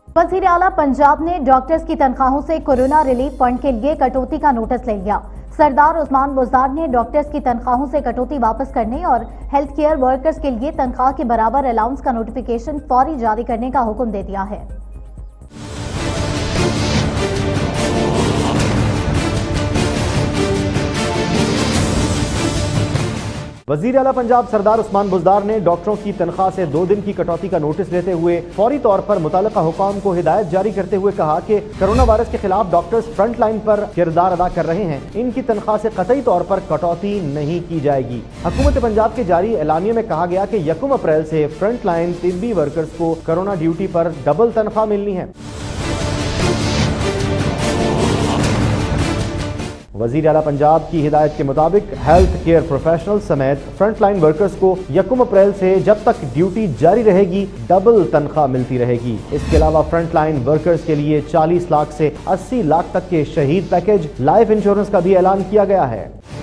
वज़ीर आला पंजाब ने डॉक्टर्स की तनख्वाहों से कोरोना रिलीफ फंड के लिए कटौती का नोटिस ले लिया। सरदार उस्मान बुज़दार ने डॉक्टर्स की तनख्वाहों से कटौती वापस करने और हेल्थ केयर वर्कर्स के लिए तनख्वाह के बराबर अलाउंस का नोटिफिकेशन फौरी जारी करने का हुक्म दे दिया है। वज़ीर आला पंजाब सरदार उस्मान बुज़दार ने डॉक्टरों की तनख्वाह से 2 दिन की कटौती का नोटिस लेते हुए फौरी तौर पर मुताल्लिका हुकाम को हिदायत जारी करते हुए कहा कि कोरोना वायरस के खिलाफ डॉक्टर्स फ्रंट लाइन पर किरदार अदा कर रहे हैं, इनकी तनख्वाह से कतई तौर पर कटौती नहीं की जाएगी। हुकूमत पंजाब के जारी एलानिये में कहा गया कि 1 अप्रैल से फ्रंट लाइन तिब्बी वर्कर्स को कोरोना ड्यूटी पर डबल तनख्वाह मिलनी है। वज़ीर आला पंजाब की हिदायत के मुताबिक हेल्थ केयर प्रोफेशनल समेत फ्रंट लाइन वर्कर्स को 1 अप्रैल से जब तक ड्यूटी जारी रहेगी डबल तनख्वाह मिलती रहेगी। इसके अलावा फ्रंट लाइन वर्कर्स के लिए 40 लाख से 80 लाख तक के शहीद पैकेज, लाइफ इंश्योरेंस का भी ऐलान किया गया है।